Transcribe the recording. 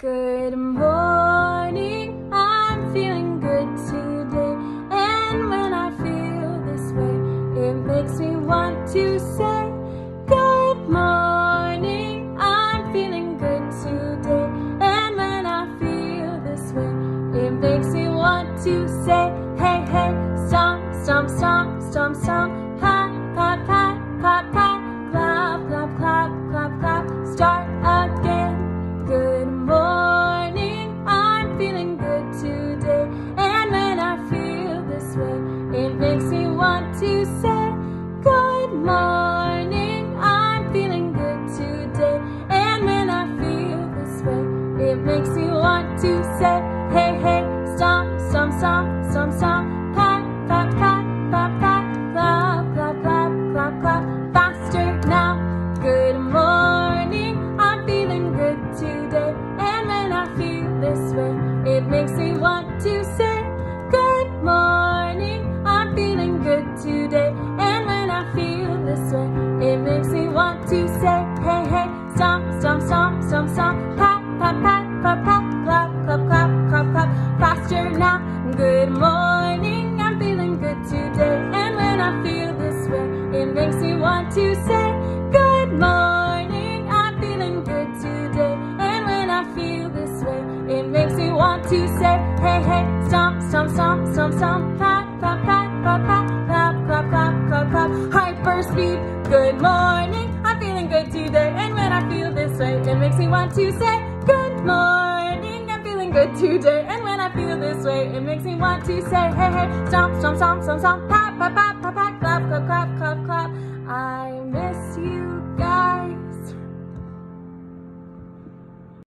Good morning, I'm feeling good today. And when I feel this way, it makes me want to say, good morning, I'm feeling good today. And when I feel this way, it makes me want to say, hey, hey, stomp, stomp, stomp, stomp, stomp, pat, pat, pat, pat, pat, clap, clap, clap, clap, clap, start again. Good morning, I'm feeling good today. And when I feel this way, it makes me want to say, good morning, I'm feeling good today. And when I feel this way, it makes me want to say, hey, hey, stomp, stomp, stomp, stomp, stomp, pat, pat, pat, pat, pat, clap, clap, clap, clap, clap, faster now. Good morning, I'm feeling good today. And when I feel this way, it makes me want to say, good morning, I'm feeling good today. And when I feel this way, it makes me want to say, hey, hey, stomp, stomp, stomp, stomp, stomp, pat, pat, pat, pat, pat, clap, clap, clap, clap, clap, faster now. Good morning, I'm feeling good today. And when I feel this way, it makes me want to say, good morning, I'm feeling good today. And when I feel this way, it makes me want to say, hey, hey, stomp, stomp, stomp, stomp, stomp, pat, pat, pat, pat, pat, clap, clap, clap, clap, clap, hyper speed. Good morning, I'm feeling good today. And when I feel this way, it makes me want to say, good morning, I'm feeling good today. And when I feel this way, it makes me want to say, hey, hey, stomp, stomp, stomp, stomp, stomp, pat, pat, pat, pat, pat, clap, clap, clap, clap, clap.